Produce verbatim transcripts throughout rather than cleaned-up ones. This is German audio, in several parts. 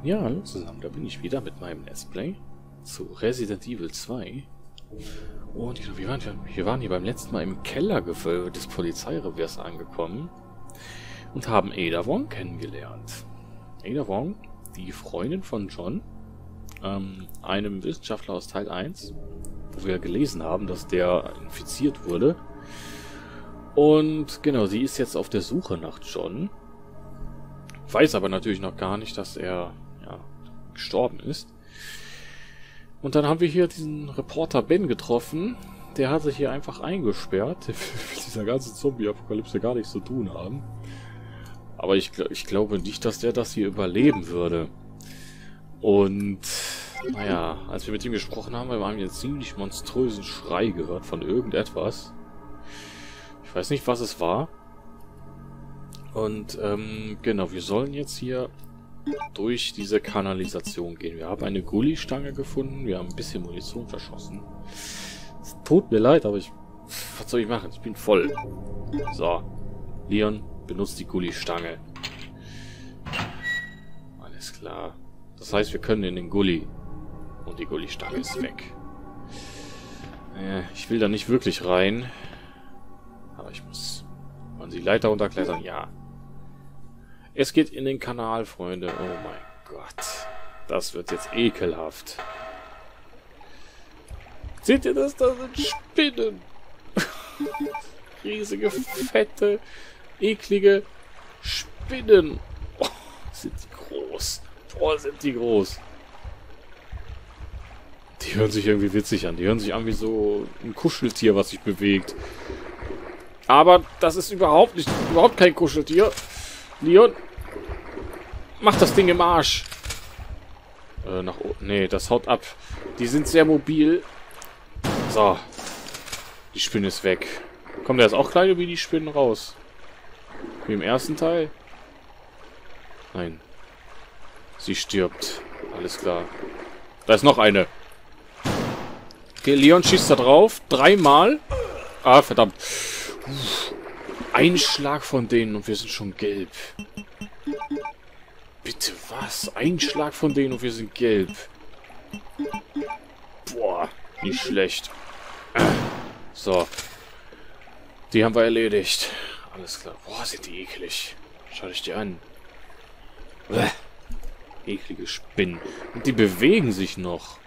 Ja, hallo zusammen, da bin ich wieder mit meinem Let's Play zu Resident Evil zwei. Und genau, wir waren, wir waren hier beim letzten Mal im Kellergewölbe des Polizeireviers angekommen und haben Ada Wong kennengelernt. Ada Wong, die Freundin von John, ähm, einem Wissenschaftler aus Teil eins, wo wir gelesen haben, dass der infiziert wurde. Und genau, sie ist jetzt auf der Suche nach John, weiß aber natürlich noch gar nicht, dass er ja, gestorben ist. Und dann haben wir hier diesen Reporter Ben getroffen. Der hat sich hier einfach eingesperrt. Der will mit dieser ganzen Zombie-Apokalypse gar nichts zu tun haben. Aber ich, ich glaube nicht, dass der das hier überleben würde. Und naja, als wir mit ihm gesprochen haben, haben wir einen ziemlich monströsen Schrei gehört von irgendetwas. Ich weiß nicht, was es war. Und ähm, genau, wir sollen jetzt hier durch diese Kanalisation gehen. Wir haben eine Gully-Stange gefunden. Wir haben ein bisschen Munition verschossen. Es tut mir leid, aber ich... Was soll ich machen? Ich bin voll. So. Leon, benutzt die Gully-Stange. Alles klar. Das heißt, wir können in den Gully. Und die Gully-Stange ist weg. Äh, ich will da nicht wirklich rein. Aber ich muss... Wollen Sie Leiter runterklettern? Ja. Es geht in den Kanal, Freunde. Oh mein Gott. Das wird jetzt ekelhaft. Seht ihr das? Da sind Spinnen. Riesige, fette, eklige Spinnen. Oh, sind die groß. Oh, sind die groß. Die hören sich irgendwie witzig an. Die hören sich an wie so ein Kuscheltier, was sich bewegt. Aber das ist überhaupt nicht, überhaupt kein Kuscheltier. Leon, mach das Ding im Arsch. Äh, nach oben. Nee, das haut ab. Die sind sehr mobil. So. Die Spinne ist weg. Kommt der jetzt auch kleine wie die Spinnen raus? Wie im ersten Teil? Nein. Sie stirbt. Alles klar. Da ist noch eine. Okay, Leon schießt da drauf. Dreimal. Ah, verdammt. Uff. Ein Schlag von denen und wir sind schon gelb. Bitte was? Ein Schlag von denen und wir sind gelb. Boah, nicht schlecht. So. Die haben wir erledigt. Alles klar. Boah, sind die eklig. Schau dich die an. Bäh. Eklige Spinnen. Und die bewegen sich noch.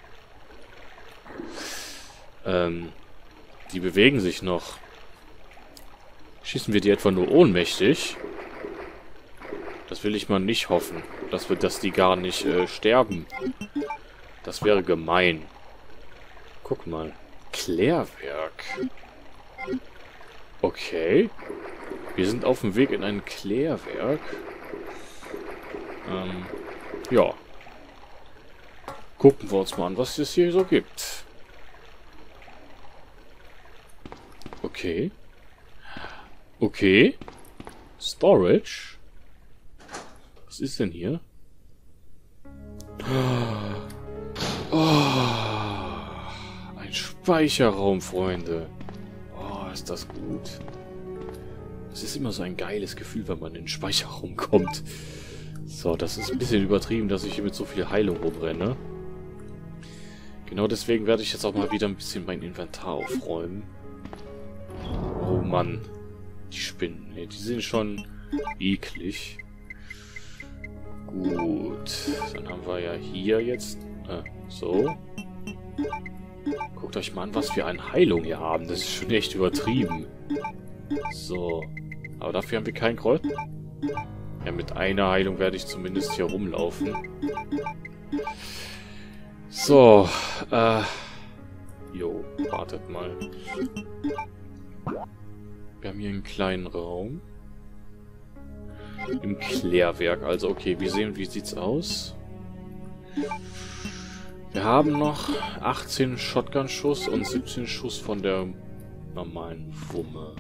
Ähm. Die bewegen sich noch. Schießen wir die etwa nur ohnmächtig? Das will ich mal nicht hoffen. Dass wir, dass die gar nicht äh, sterben. Das wäre gemein. Guck mal. Klärwerk. Okay. Wir sind auf dem Weg in ein Klärwerk. Ähm, ja. Gucken wir uns mal an, was es hier so gibt. Okay. Okay. Storage. Was ist denn hier? Oh, ein Speicherraum, Freunde. Oh, ist das gut. Es ist immer so ein geiles Gefühl, wenn man in den Speicherraum kommt. So, das ist ein bisschen übertrieben, dass ich hier mit so viel Heilung rumrenne. Genau deswegen werde ich jetzt auch mal wieder ein bisschen mein Inventar aufräumen. Oh Mann. Die Spinnen, nee, die sind schon eklig. Gut. Dann haben wir ja hier jetzt... Äh, so. Guckt euch mal an, was für eine Heilung hier haben. Das ist schon echt übertrieben. So. Aber dafür haben wir kein Kreuz. Ja, mit einer Heilung werde ich zumindest hier rumlaufen. So. Äh. Jo, wartet mal. Wir haben hier einen kleinen Raum. Im Klärwerk. Also, okay, wir sehen, wie sieht's aus. Wir haben noch achtzehn Shotgun-Schuss und siebzehn Schuss von der normalen Wumme.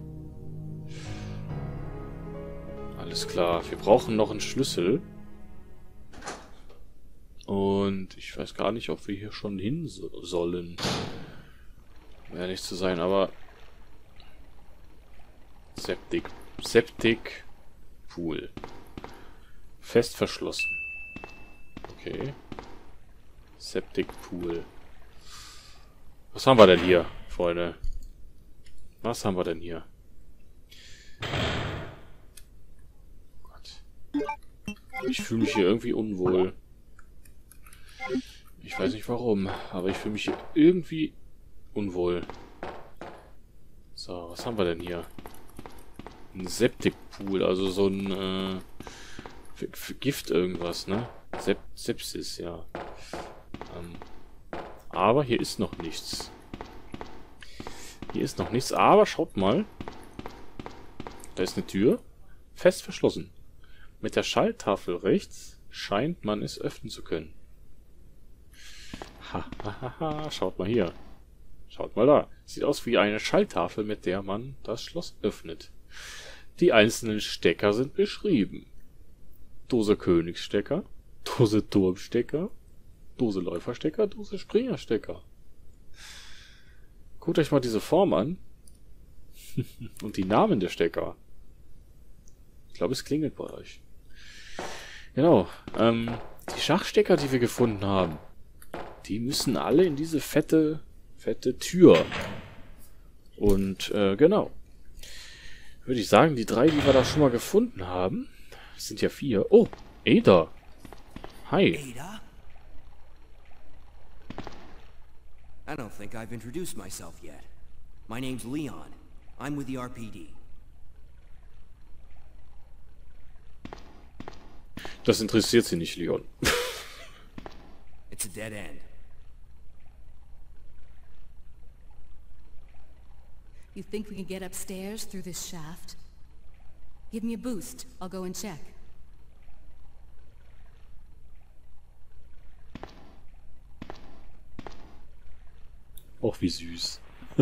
Alles klar. Wir brauchen noch einen Schlüssel. Und ich weiß gar nicht, ob wir hier schon hin so sollen. Um ehrlich zu sein, aber... Septik. Septik. Pool. Fest verschlossen. Okay. Septic Pool. Was haben wir denn hier, Freunde? Was haben wir denn hier? Oh Gott. Ich fühle mich hier irgendwie unwohl. Ich weiß nicht warum, aber ich fühle mich hier irgendwie unwohl. So, was haben wir denn hier? Ein Septic Pool, also so ein äh, für, für Gift irgendwas, ne? Sep Sepsis, ja. Ähm, aber hier ist noch nichts. Hier ist noch nichts, aber schaut mal. Da ist eine Tür. Fest verschlossen. Mit der Schalltafel rechts scheint man es öffnen zu können. Ha, ha, ha, ha. Schaut mal hier. Schaut mal da. Sieht aus wie eine Schalltafel, mit der man das Schloss öffnet. Die einzelnen Stecker sind beschrieben. Dose Königsstecker, Dose Turmstecker, Dose Läuferstecker, Dose Springerstecker. Guckt euch mal diese Form an. Und die Namen der Stecker. Ich glaube, es klingelt bei euch. Genau. Ähm, die Schachstecker, die wir gefunden haben, die müssen alle in diese fette, fette Tür. Und, äh, genau. Würde ich sagen, die drei, die wir da schon mal gefunden haben, sind ja vier. Oh, Ada. Hi. Ada? I don't think I've introduced myself yet. My name's Leon. I'm with the R P D. Das interessiert sie nicht, Leon. It's a dead end. You think we can get upstairs through this shaft? Give me a boost. I'll go and check. Och, wie süß.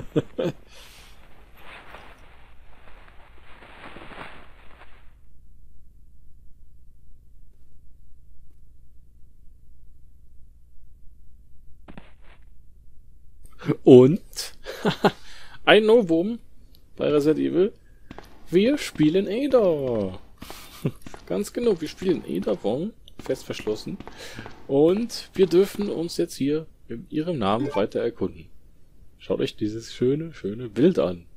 Und ein Novum bei Resident Evil. Wir spielen Ada. Ganz genau, wir spielen Ada Wong, fest verschlossen. Und wir dürfen uns jetzt hier in ihrem Namen weiter erkunden. Schaut euch dieses schöne, schöne Bild an.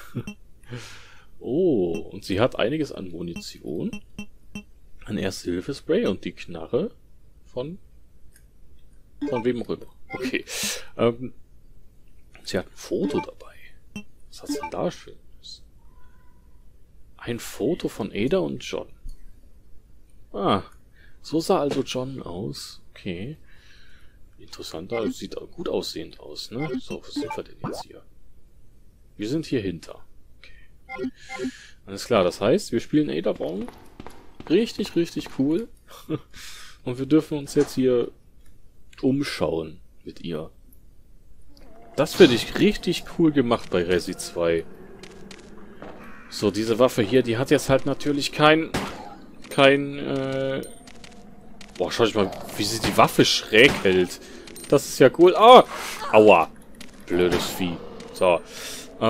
Oh, und sie hat einiges an Munition. Ein Erste-Hilfe-Spray und die Knarre von... Von wem auch immer. Okay. Ähm, sie hat ein Foto dabei. Was hat's denn da Schönes? Ein Foto von Ada und John. Ah, so sah also John aus. Okay. Interessanter, sieht gut aussehend aus, ne? So, wo sind wir denn jetzt hier? Wir sind hier hinter. Okay. Alles klar, das heißt, wir spielen Ada Wong. Richtig, richtig cool. Und wir dürfen uns jetzt hier umschauen mit ihr. Das finde ich richtig cool gemacht bei Resi zwei. So, diese Waffe hier, die hat jetzt halt natürlich kein... Kein, äh... Boah, schau dich mal, wie sie die Waffe schräg hält. Das ist ja cool. Ah! Aua! Blödes Vieh. So. Ähm...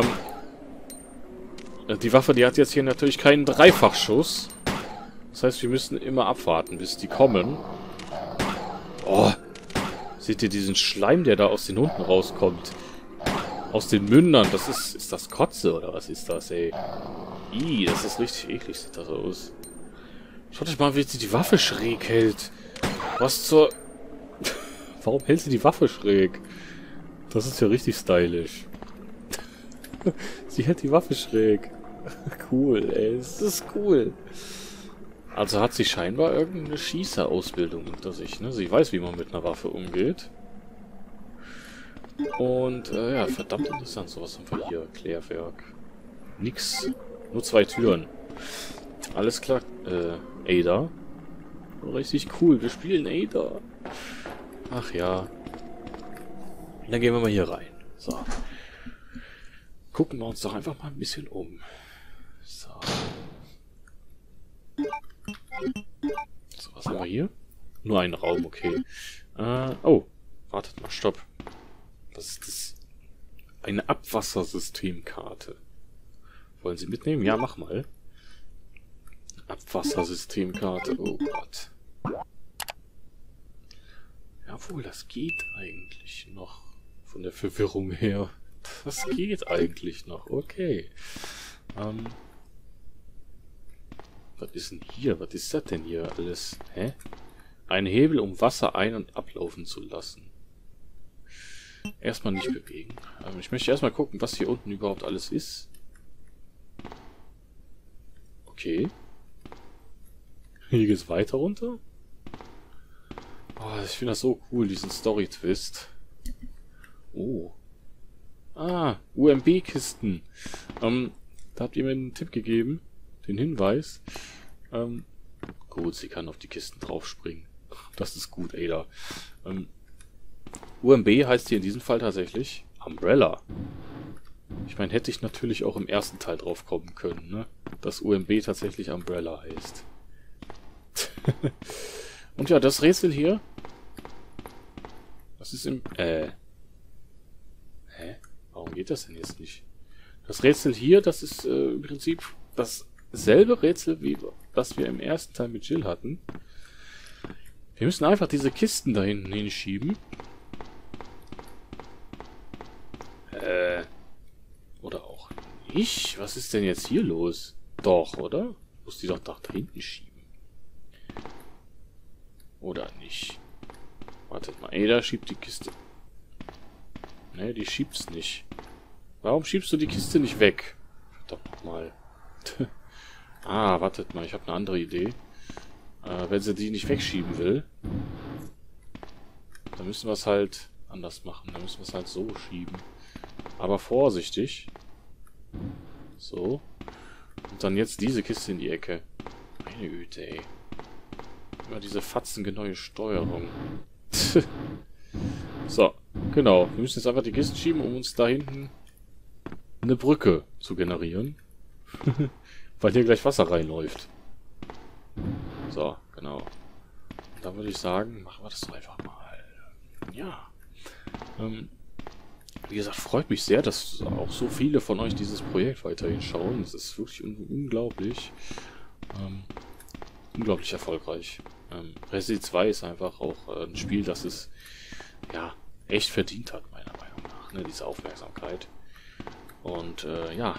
Die Waffe, die hat jetzt hier natürlich keinen Dreifachschuss. Das heißt, wir müssen immer abwarten, bis die kommen. Oh! Seht ihr diesen Schleim, der da aus den Hunden rauskommt? Aus den Mündern. Das ist... Ist das Kotze oder was ist das, ey? Ih, das ist richtig eklig, sieht das aus. Schaut euch mal, wie sie die Waffe schräg hält. Was zur... Warum hält sie die Waffe schräg? Das ist ja richtig stylisch. Sie hält die Waffe schräg. Cool, ey. Das ist cool. Also hat sie scheinbar irgendeine Schießerausbildung hinter sich, ne? Sie weiß, wie man mit einer Waffe umgeht. Und, äh, ja, verdammt interessant. So, was haben wir hier? Klärwerk. Nix. Nur zwei Türen. Alles klar. Äh, Ada. Richtig cool. Wir spielen Ada. Ach ja. Dann gehen wir mal hier rein. So. Gucken wir uns doch einfach mal ein bisschen um. So. So, was haben wir hier? Nur ein Raum, okay. Äh, oh. Wartet mal, stopp. Was ist das? Eine Abwassersystemkarte. Wollen Sie mitnehmen? Ja, mach mal. Abwassersystemkarte. Oh Gott. Obwohl, das geht eigentlich noch. Von der Verwirrung her. Das geht eigentlich noch. Okay. Ähm. Was ist denn hier? Was ist das denn hier alles? Hä? Ein Hebel, um Wasser ein- und ablaufen zu lassen. Erstmal nicht bewegen. Ähm, ich möchte erstmal gucken, was hier unten überhaupt alles ist. Okay. Hier geht es weiter runter. Oh, ich finde das so cool, diesen Story-Twist. Oh. Ah, U M B-Kisten. Ähm, da habt ihr mir einen Tipp gegeben. Den Hinweis. Ähm, gut, sie kann auf die Kisten draufspringen. Das ist gut, Ada. Ähm, U M B heißt hier in diesem Fall tatsächlich Umbrella. Ich meine, hätte ich natürlich auch im ersten Teil drauf kommen können, ne? Dass U M B tatsächlich Umbrella heißt. Und ja, das Rätsel hier. Das ist im... Äh... Hä? Warum geht das denn jetzt nicht? Das Rätsel hier, das ist äh, im Prinzip dasselbe Rätsel, wie das wir im ersten Teil mit Jill hatten. Wir müssen einfach diese Kisten da hinten hinschieben. Äh... Oder auch nicht? Was ist denn jetzt hier los? Doch, oder? Muss die doch da hinten schieben. Oder nicht? Wartet mal. Ada schiebt die Kiste. Ne, die schiebt's nicht. Warum schiebst du die Kiste nicht weg? Verdammt nochmal. Ah, wartet mal. Ich habe eine andere Idee. Äh, wenn sie die nicht wegschieben will, dann müssen wir es halt anders machen. Dann müssen wir es halt so schieben. Aber vorsichtig. So. Und dann jetzt diese Kiste in die Ecke. Meine Güte, ey. Immer diese fatzengeneue Steuerung. So, genau. Wir müssen jetzt einfach die Kisten schieben, um uns da hinten eine Brücke zu generieren. Weil hier gleich Wasser reinläuft. So, genau. Und dann würde ich sagen, machen wir das doch einfach mal. Ja. Ähm, wie gesagt, freut mich sehr, dass auch so viele von euch dieses Projekt weiterhin schauen. Das ist wirklich un unglaublich. Ähm, unglaublich erfolgreich. Ähm, Resident zwei ist einfach auch äh, ein Spiel, das es ja echt verdient hat, meiner Meinung nach, ne, diese Aufmerksamkeit. Und äh, ja.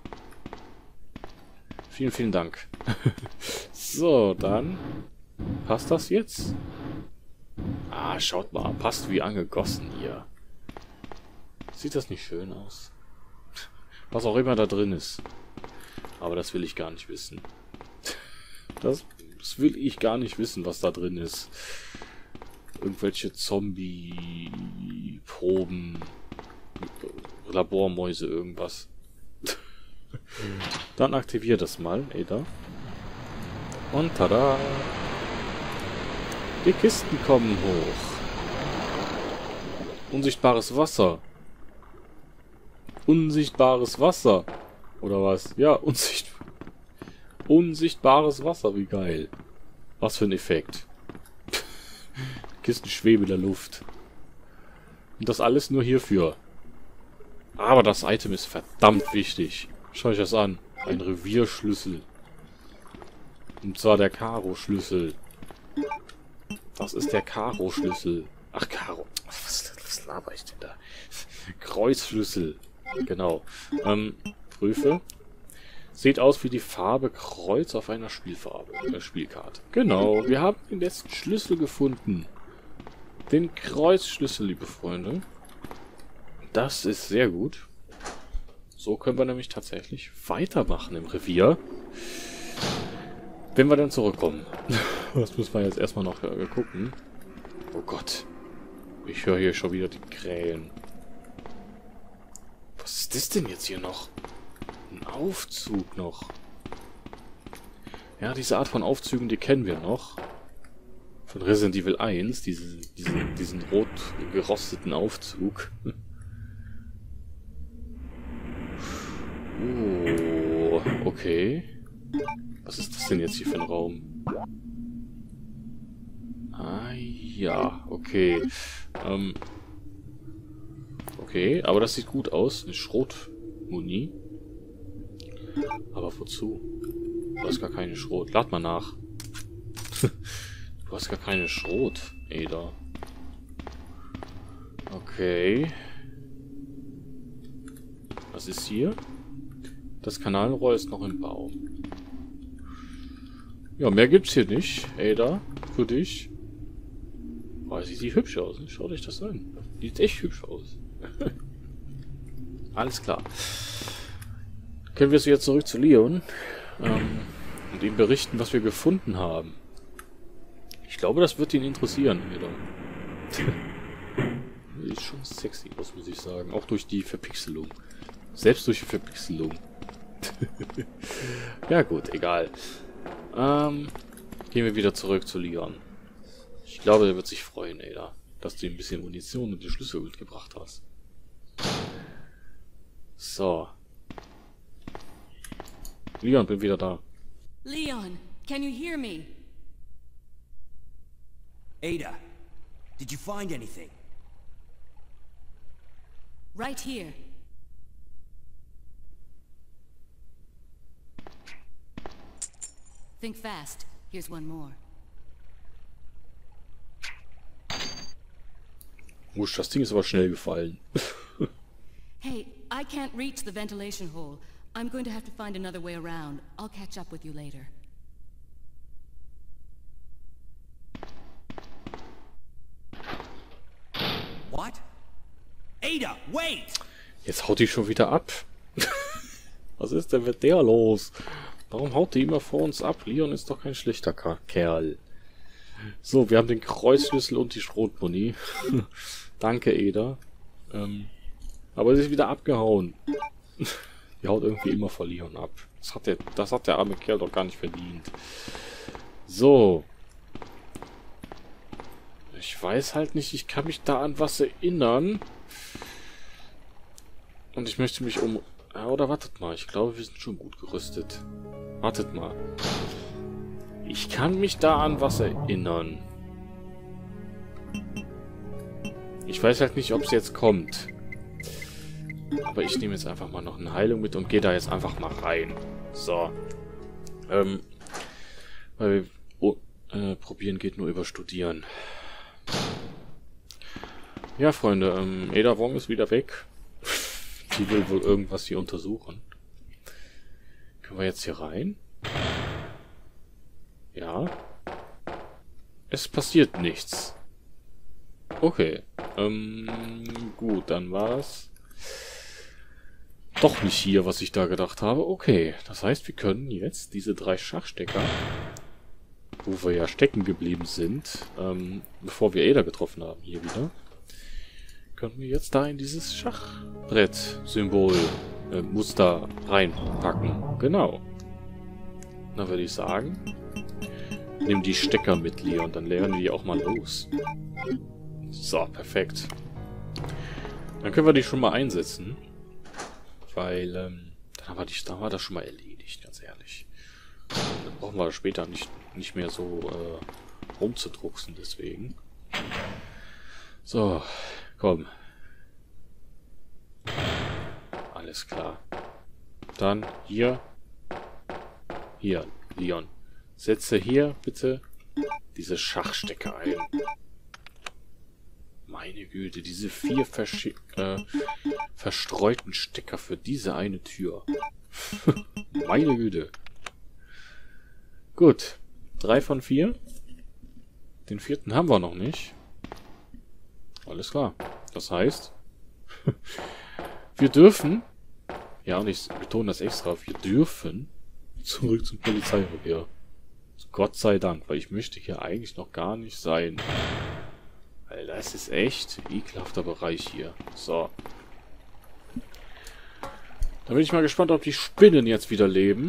Vielen, vielen Dank. So, dann passt das jetzt? Ah, schaut mal, passt wie angegossen hier. Sieht das nicht schön aus? Was auch immer da drin ist. Aber das will ich gar nicht wissen. Das, das will ich gar nicht wissen, was da drin ist. Irgendwelche Zombie-Proben, Labormäuse, irgendwas. Dann aktivier das mal, Ada. Und tada! Die Kisten kommen hoch. Unsichtbares Wasser. Unsichtbares Wasser. Oder was? Ja, unsicht unsichtbares Wasser, wie geil. Was für ein Effekt. Kisten schweben in der Luft. Und das alles nur hierfür. Aber das Item ist verdammt wichtig. Schaut euch das an. Ein Revierschlüssel. Und zwar der Karo-Schlüssel. Das ist der Karo-Schlüssel. Ach, Karo. Was, was laber ich denn da? Kreuzschlüssel. Genau. Ähm, prüfe. Sieht aus wie die Farbe Kreuz auf einer Spielfarbe. Äh, Spielkarte. Genau. Wir haben den letzten Schlüssel gefunden. Den Kreuzschlüssel, liebe Freunde. Das ist sehr gut. So können wir nämlich tatsächlich weitermachen im Revier. Wenn wir dann zurückkommen. Das müssen wir jetzt erstmal noch äh, gucken. Oh Gott. Ich höre hier schon wieder die Krähen. Was ist das denn jetzt hier noch? Ein Aufzug noch. Ja, diese Art von Aufzügen, die kennen wir noch. Von Resident Evil eins. Diese, diesen, diesen rot gerosteten Aufzug. Oh, okay. Was ist das denn jetzt hier für ein Raum? Ah, ja, okay. Ähm, okay, aber das sieht gut aus. Eine Schrotmuni. Aber wozu? Du hast gar keine Schrot. Lad mal nach. Du hast gar keine Schrot, Ada. Okay. Was ist hier? Das Kanalrohr ist noch im Bau. Ja, mehr gibt's hier nicht. Ada, für dich. Oh, sie sieht hübsch aus. Schau dich das an. Die sieht echt hübsch aus. Alles klar. Können wir jetzt zurück zu Leon ähm, und ihm berichten, was wir gefunden haben. Ich glaube, das wird ihn interessieren, Ada. Sieht schon sexy aus, muss ich sagen. Auch durch die Verpixelung. Selbst durch die Verpixelung. Ja gut, egal. Ähm, gehen wir wieder zurück zu Leon. Ich glaube, er wird sich freuen, Ada, dass du ihm ein bisschen Munition und die Schlüssel mitgebracht hast. So. Leon, bin wieder da. Leon, can you hear me? Ada, did you find anything? Right here. Think fast. Here's one more. Wusch, das Ding ist aber schnell gefallen. Hey, I can't reach the ventilation hole. I'm going to have to find another way around. I'll catch up with you later. What? Ada, wait! Jetzt haut die schon wieder ab. Was ist denn mit der los? Warum haut die immer vor uns ab? Leon ist doch kein schlechter Kerl. So, wir haben den Kreuzschlüssel und die Schrotmuni. Danke, Ada. Ähm, aber sie ist wieder abgehauen. Die haut irgendwie immer vor Leon ab. Das hat, der, das hat der arme Kerl doch gar nicht verdient. So. Ich weiß halt nicht, ich kann mich da an was erinnern. Und ich möchte mich um... Ja, oder wartet mal, ich glaube, wir sind schon gut gerüstet. Wartet mal. Ich kann mich da an was erinnern. Ich weiß halt nicht, ob es jetzt kommt. Aber ich nehme jetzt einfach mal noch eine Heilung mit und gehe da jetzt einfach mal rein. So. Ähm. Weil wir... Oh, äh, probieren geht nur über Studieren. Ja, Freunde, ähm, Ada Wong ist wieder weg. Die will wohl irgendwas hier untersuchen. Können wir jetzt hier rein? Ja. Es passiert nichts. Okay. Ähm, gut, dann war es doch nicht hier, was ich da gedacht habe. Okay, das heißt, wir können jetzt diese drei Schachstecker, wo wir ja stecken geblieben sind, ähm, bevor wir Ada getroffen haben, hier wieder, können wir jetzt da in dieses Schachbrett-Symbol, äh, Muster reinpacken. Genau. Dann würde ich sagen, nimm die Stecker mit, Leon, dann lernen wir die auch mal los. So, perfekt. Dann können wir die schon mal einsetzen. Weil, ähm, dann haben wir, die, dann haben wir das schon mal erledigt, ganz ehrlich. Dann brauchen wir später nicht, nicht mehr so äh, rumzudrucksen, deswegen. So, komm. Alles klar. Dann hier. Hier, Leon. Setze hier bitte diese Schachstecker ein. Meine Güte, diese vier Versch äh, verstreuten Stecker für diese eine Tür. Meine Güte. Gut. Drei von vier. Den vierten haben wir noch nicht. Alles klar. Das heißt, wir dürfen, ja, und ich betone das extra, wir dürfen zurück zum Polizeirevier. Gott sei Dank, weil ich möchte hier eigentlich noch gar nicht sein. Weil das ist echt ein ekelhafter Bereich hier. So. Da bin ich mal gespannt, ob die Spinnen jetzt wieder leben.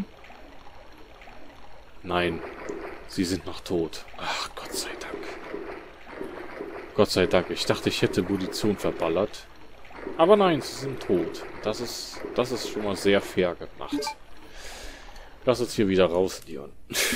Nein. Sie sind noch tot. Ach, Gott sei Dank. Gott sei Dank. Ich dachte, ich hätte Munition verballert. Aber nein, sie sind tot. Das ist, das ist schon mal sehr fair gemacht. Lass uns hier wieder raus, Leon.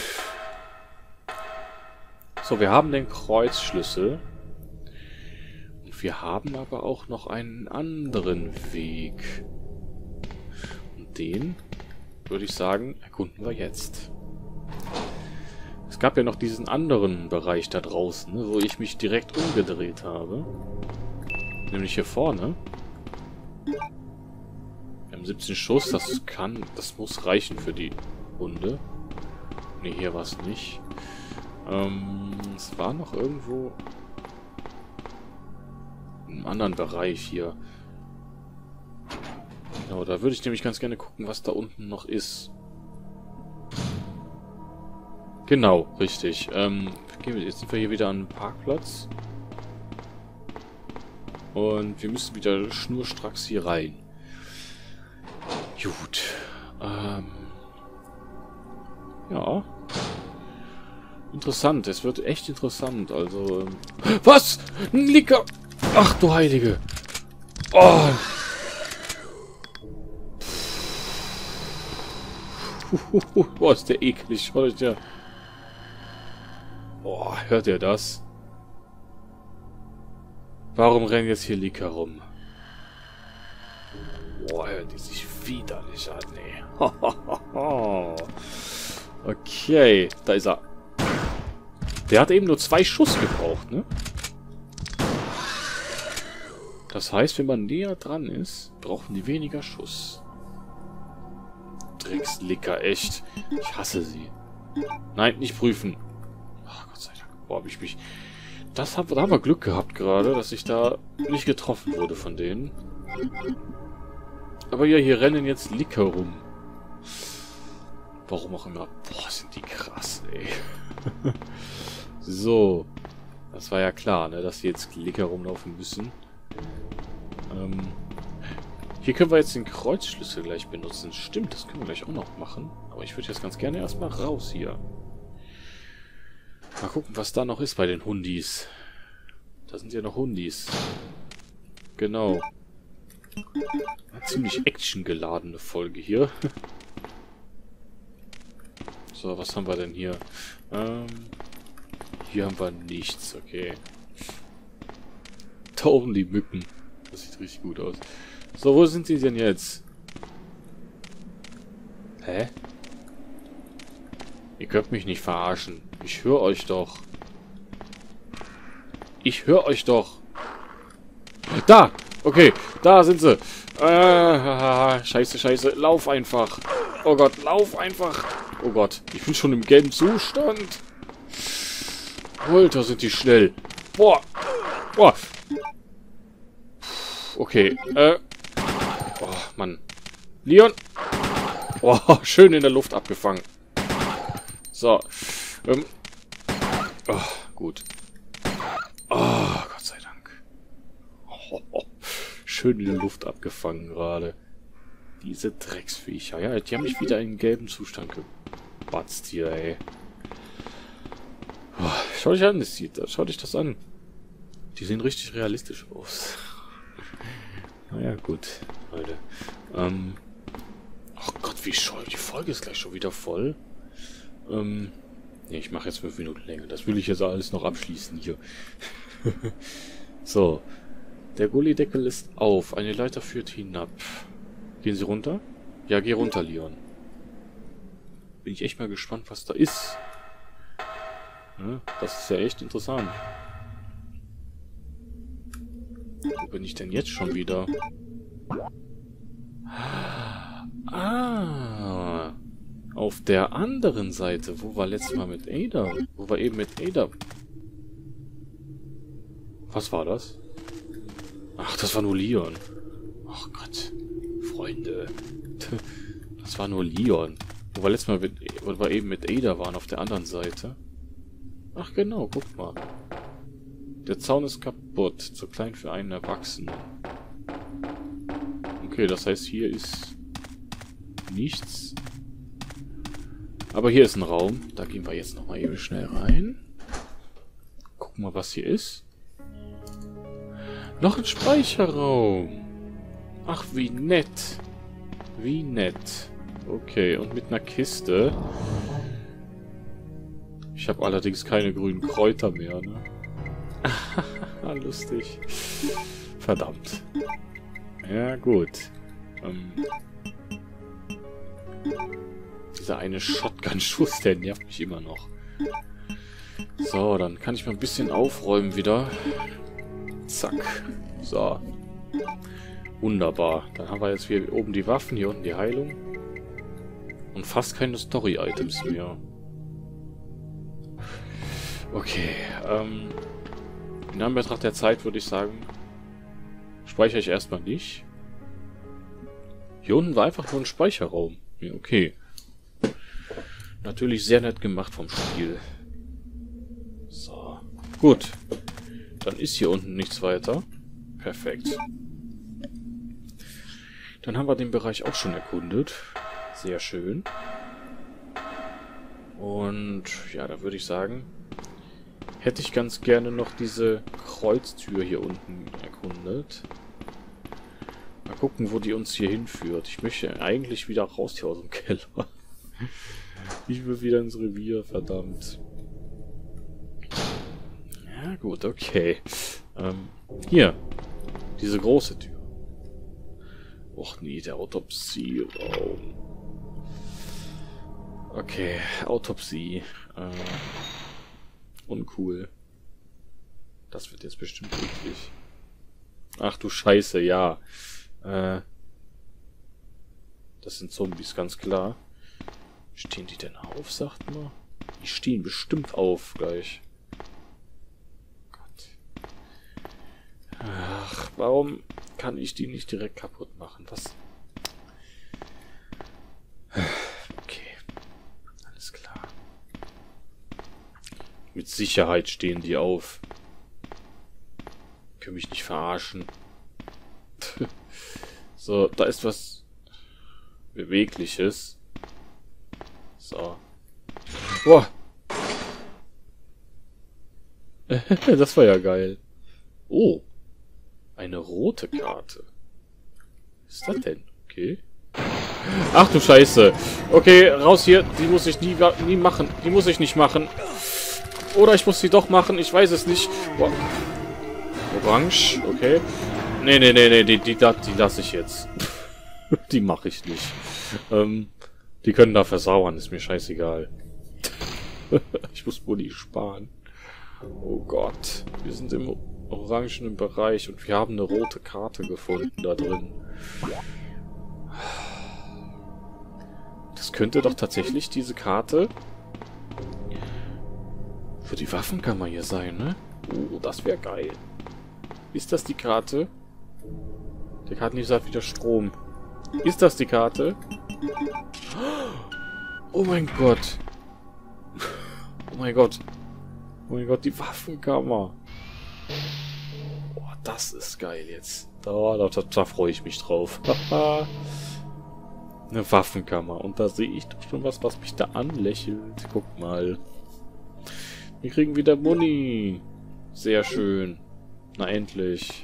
So, wir haben den Kreuzschlüssel. Und wir haben aber auch noch einen anderen Weg. Und den, würde ich sagen, erkunden wir jetzt. Es gab ja noch diesen anderen Bereich da draußen, ne, wo ich mich direkt umgedreht habe. Nämlich hier vorne. Wir haben siebzehn Schuss, das kann, das muss reichen für die Runde. Ne, hier war es nicht. Ähm, es war noch irgendwo im anderen Bereich hier. Genau, da würde ich nämlich ganz gerne gucken, was da unten noch ist. Genau, richtig. Ähm, jetzt sind wir hier wieder an einem Parkplatz. Und wir müssen wieder schnurstracks hier rein. Gut. Ähm. Ja. Interessant. Es wird echt interessant. Also. Ähm Was? Ein Licker! Ach du Heilige! Oh! Boah, ist der eklig. Schaut euch der. Boah, hört ihr das? Warum rennen jetzt hier Licker rum? Boah, hört die sich widerlich an, ey. Okay, da ist er. Der hat eben nur zwei Schuss gebraucht, ne? Das heißt, wenn man näher dran ist, brauchen die weniger Schuss. Dreckslicker, echt. Ich hasse sie. Nein, nicht prüfen. Ach, Gott sei Dank. Boah, hab ich mich... Das hab, da haben wir Glück gehabt gerade, dass ich da nicht getroffen wurde von denen. Aber ja, hier rennen jetzt Licker rum. Warum auch immer. Boah, sind die krass, ey. So. Das war ja klar, ne, dass die jetzt Licker rumlaufen müssen. Ähm, hier können wir jetzt den Kreuzschlüssel gleich benutzen. Stimmt, das können wir gleich auch noch machen. Aber ich würde jetzt ganz gerne erstmal raus hier. Mal gucken, was da noch ist bei den Hundis. Da sind ja noch Hundis. Genau. Eine ziemlich actiongeladene Folge hier. So, was haben wir denn hier? Ähm, hier haben wir nichts, okay. Da oben die Mücken. Das sieht richtig gut aus. So, wo sind sie denn jetzt? Hä? Ihr könnt mich nicht verarschen. Ich höre euch doch. Ich höre euch doch. Da! Okay, da sind sie. Äh, scheiße, scheiße. Lauf einfach. Oh Gott, lauf einfach. Oh Gott, ich bin schon im gelben Zustand. Alter, sind die schnell. Boah. Boah. Okay, äh. Oh, Mann. Leon. Boah, schön in der Luft abgefangen. So. Ähm. Oh, gut. Oh, Gott sei Dank. Oh, oh. Schön in der Luft abgefangen gerade. Diese Drecksviecher. Ja, die haben mich wieder in den gelben Zustand gebatzt hier, ey. Oh, schau dich an, das sieht, schau dich das an. Die sehen richtig realistisch aus. Naja, gut, Leute. Ähm. Ach Gott, wie scheu. Die Folge ist gleich schon wieder voll. Ähm. Ne, ich mache jetzt fünf Minuten länger. Das will ich jetzt alles noch abschließen hier. So. Der Gullideckel ist auf. Eine Leiter führt hinab. Gehen Sie runter? Ja, geh runter, Leon. Bin ich echt mal gespannt, was da ist. Ja, das ist ja echt interessant. Wo bin ich denn jetzt schon wieder? Ah. Auf der anderen Seite. Wo war letztes Mal mit Ada? Wo war eben mit Ada? Was war das? Ach, das war nur Leon. Ach Gott. Freunde. Das war nur Leon. Wo wir letztes Mal mit, wo wir eben mit Ada waren auf der anderen Seite. Ach genau, guck mal. Der Zaun ist kaputt. Zu klein für einen Erwachsenen. Okay, das heißt, hier ist nichts. Aber hier ist ein Raum. Da gehen wir jetzt nochmal eben schnell rein. Gucken mal, was hier ist. Noch ein Speicherraum. Ach, wie nett. Wie nett. Okay, und mit einer Kiste. Ich habe allerdings keine grünen Kräuter mehr, ne? Lustig. Verdammt. Ja, gut. Ähm, dieser eine Shotgun-Schuss, der nervt mich immer noch. So, dann kann ich mal ein bisschen aufräumen wieder. Zack. So. Wunderbar. Dann haben wir jetzt hier oben die Waffen, hier unten die Heilung. Und fast keine Story-Items mehr. Okay, ähm... in Anbetracht der Zeit würde ich sagen, speichere ich erstmal nicht. Hier unten war einfach nur ein Speicherraum. Ja, okay. Natürlich sehr nett gemacht vom Spiel. So. Gut. Dann ist hier unten nichts weiter. Perfekt. Dann haben wir den Bereich auch schon erkundet. Sehr schön. Und ja, da würde ich sagen, hätte ich ganz gerne noch diese Kreuztür hier unten erkundet. Mal gucken, wo die uns hier hinführt. Ich möchte eigentlich wieder raus hier aus dem Keller. Ich will wieder ins Revier, verdammt. Ja gut, okay. Ähm, hier. Diese große Tür. Och nee, der Autopsieraum. Okay, Autopsie. Äh, uncool. Das wird jetzt bestimmt eklig. Ach du Scheiße, ja. Äh, das sind Zombies, ganz klar. Stehen die denn auf, sagt man? Die stehen bestimmt auf gleich. Gott. Ach, warum kann ich die nicht direkt kaputt machen? Was? Okay. Alles klar. Mit Sicherheit stehen die auf. Können mich nicht verarschen. So, da ist was Bewegliches. So. Boah. Das war ja geil. Oh. Eine rote Karte. Was ist das denn? Okay. Ach du Scheiße. Okay, raus hier. Die muss ich nie, nie machen. Die muss ich nicht machen. Oder ich muss sie doch machen. Ich weiß es nicht. Boah. Orange. Okay. Nee, nee, nee, nee. Die, die, die lasse ich jetzt. Die mache ich nicht. Ähm, die können da versauern. Ist mir scheißegal. Ich muss Bulli sparen. Oh Gott. Wir sind im orangenen Bereich und wir haben eine rote Karte gefunden da drin. Das könnte doch tatsächlich diese Karte für die Waffenkammer hier sein, ne? Oh, das wäre geil. Ist das die Karte? Der Kartenleser hat wieder Strom. Ist das die Karte? Oh mein Gott. Oh mein Gott. Oh mein Gott, die Waffenkammer. Oh, das ist geil jetzt. Da, da, da, da freue ich mich drauf. Eine Waffenkammer. Und da sehe ich doch schon was, was mich da anlächelt. Guck mal. Wir kriegen wieder Muni. Sehr schön. Na endlich.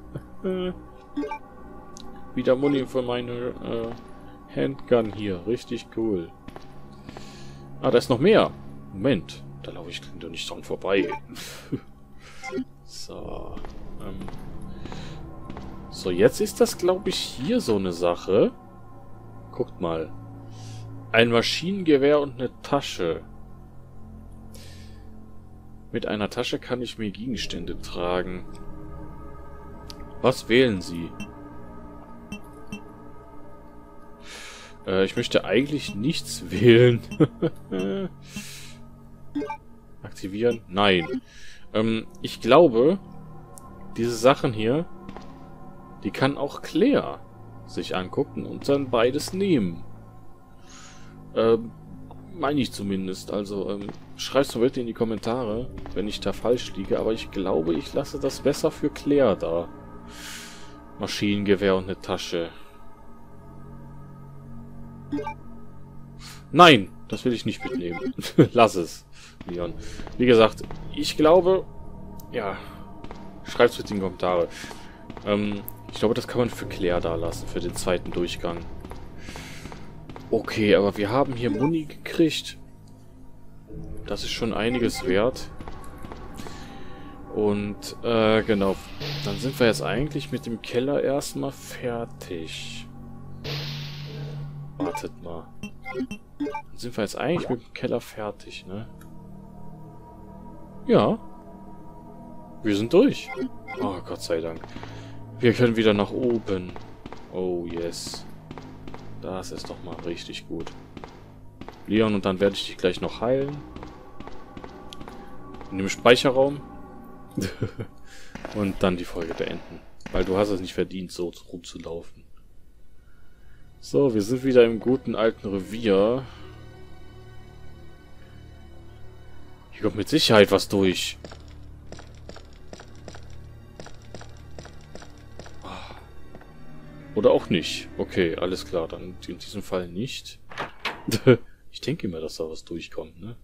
Wieder Muni für meine äh, Handgun hier. Richtig cool. Ah, da ist noch mehr. Moment. Da laufe ich doch nicht dran vorbei. So. Ähm. So, jetzt ist das, glaube ich, hier so eine Sache. Guckt mal. Ein Maschinengewehr und eine Tasche. Mit einer Tasche kann ich mir Gegenstände tragen. Was wählen Sie? Äh, ich möchte eigentlich nichts wählen. Aktivieren? Nein. Ähm, ich glaube, diese Sachen hier, die kann auch Claire sich angucken und dann beides nehmen. Ähm, meine ich zumindest. Also, ähm, schreib's mir bitte in die Kommentare, wenn ich da falsch liege, aber ich glaube, ich lasse das besser für Claire da. Maschinengewehr und eine Tasche. Nein, das will ich nicht mitnehmen. Lass es, Leon. Wie gesagt, ich glaube, ja, schreib's bitte in die Kommentare. Ähm, ich glaube, das kann man für Claire da lassen, für den zweiten Durchgang. Okay, aber wir haben hier Muni gekriegt. Das ist schon einiges wert. Und, äh, genau. Dann sind wir jetzt eigentlich mit dem Keller erstmal fertig. Wartet mal. Dann sind wir jetzt eigentlich mit dem Keller fertig, ne? Ja. Wir sind durch. Oh, Gott sei Dank. Wir können wieder nach oben. Oh, yes. Das ist doch mal richtig gut. Leon, und dann werde ich dich gleich noch heilen. In dem Speicherraum. Und dann die Folge beenden. Weil du hast es nicht verdient, so rumzulaufen. So, wir sind wieder im guten alten Revier. Hier kommt mit Sicherheit was durch. Oder auch nicht. Okay, alles klar. Dann in diesem Fall nicht. Ich denke immer, dass da was durchkommt, ne?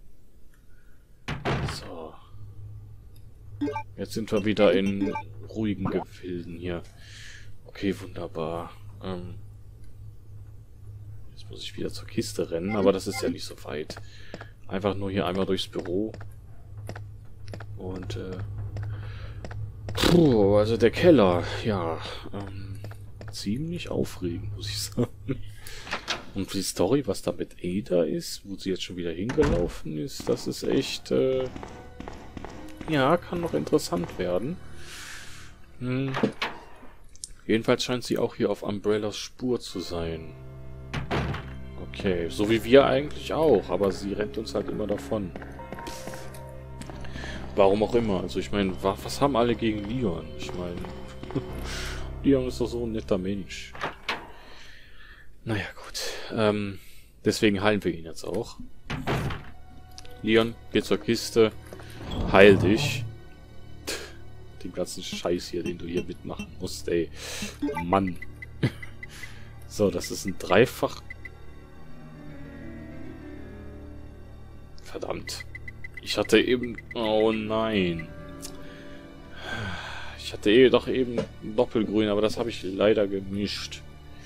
So. Jetzt sind wir wieder in ruhigen Gefilden hier. Okay, wunderbar. Ähm Jetzt muss ich wieder zur Kiste rennen, aber das ist ja nicht so weit. Einfach nur hier einmal durchs Büro. Und, äh... Puh, also der Keller, ja, ähm... ziemlich aufregend, muss ich sagen. Und die Story, was da mit Ada ist, wo sie jetzt schon wieder hingelaufen ist, das ist echt, äh... ja, kann noch interessant werden. Hm. Jedenfalls scheint sie auch hier auf Umbrellas Spur zu sein. Okay, so wie wir eigentlich auch, aber sie rennt uns halt immer davon. Warum auch immer. Also ich meine, was haben alle gegen Leon? Ich meine, Leon ist doch so ein netter Mensch. Naja, gut. Ähm, deswegen heilen wir ihn jetzt auch. Leon, geh zur Kiste. Heil dich. Den ganzen Scheiß hier, den du hier mitmachen musst, ey. Mann. So, das ist ein Dreifach... Verdammt. Ich hatte eben... Oh nein. Ich hatte eh doch eben Doppelgrün, aber das habe ich leider gemischt.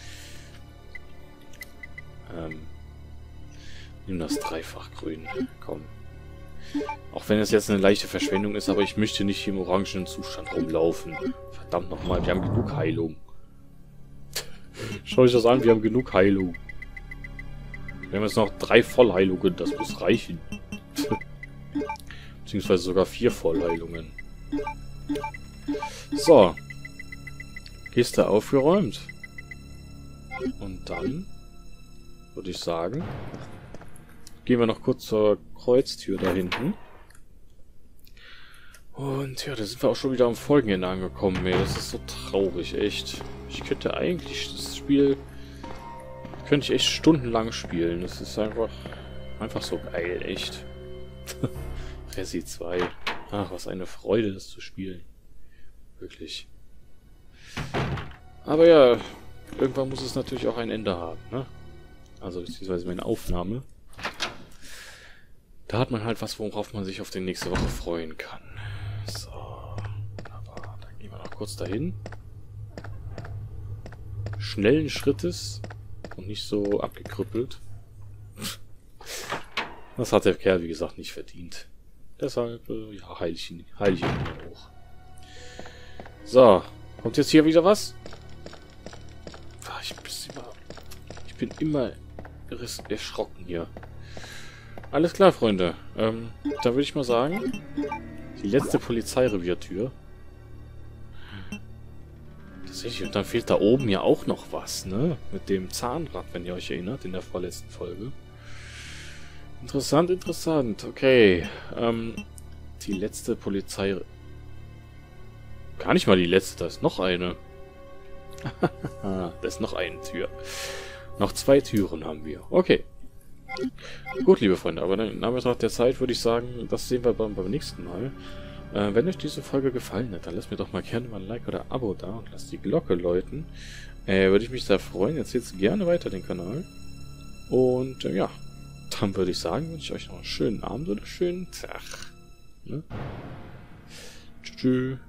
Ähm, nimm das Dreifachgrün. Komm. Auch wenn es jetzt eine leichte Verschwendung ist, aber ich möchte nicht hier im orangenen Zustand rumlaufen. Verdammt nochmal, wir haben genug Heilung. Schau euch das an, wir haben genug Heilung. Wir haben jetzt noch drei Vollheilungen, das muss reichen. Beziehungsweise sogar vier Vollheilungen. So. Kiste aufgeräumt. Und dann würde ich sagen, gehen wir noch kurz zur Kreuztür da hinten. Und ja, da sind wir auch schon wieder am Folgenende angekommen. Ey. Das ist so traurig, echt. Ich könnte eigentlich das Spiel... könnte ich echt stundenlang spielen. Das ist einfach... einfach so geil, echt. Resi zwei. Ach, was eine Freude, das zu spielen. Wirklich. Aber ja, irgendwann muss es natürlich auch ein Ende haben, ne? Also, beziehungsweise meine Aufnahme. Da hat man halt was, worauf man sich auf die nächste Woche freuen kann. So. Aber dann gehen wir noch kurz dahin. Schnellen Schrittes und nicht so abgekrüppelt. Das hat der Kerl, wie gesagt, nicht verdient. Deshalb, äh, ja, heil ich ihn, heil ich ihn wieder hoch. So, kommt jetzt hier wieder was? Ach, ich, bin immer, ich bin immer erschrocken hier. Alles klar, Freunde. Ähm, dann würde ich mal sagen, die letzte Polizeireviertür. Tatsächlich, und dann fehlt da oben ja auch noch was, ne? Mit dem Zahnrad, wenn ihr euch erinnert, in der vorletzten Folge. Interessant, interessant. Okay. Ähm, die letzte Polizei... Gar nicht mal die letzte, da ist noch eine. Da ist noch eine Tür. Noch zwei Türen haben wir. Okay. Gut, liebe Freunde, aber dann in Anbetracht der Zeit würde ich sagen, das sehen wir beim, beim nächsten Mal. Äh, wenn euch diese Folge gefallen hat, dann lasst mir doch mal gerne mal ein Like oder ein Abo da und lasst die Glocke läuten. Äh, würde ich mich sehr freuen. Erzählt gerne weiter den Kanal. Und äh, ja, dann würde ich sagen, wünsche ich euch noch einen schönen Abend oder einen schönen Tag. Ne? Tschüss.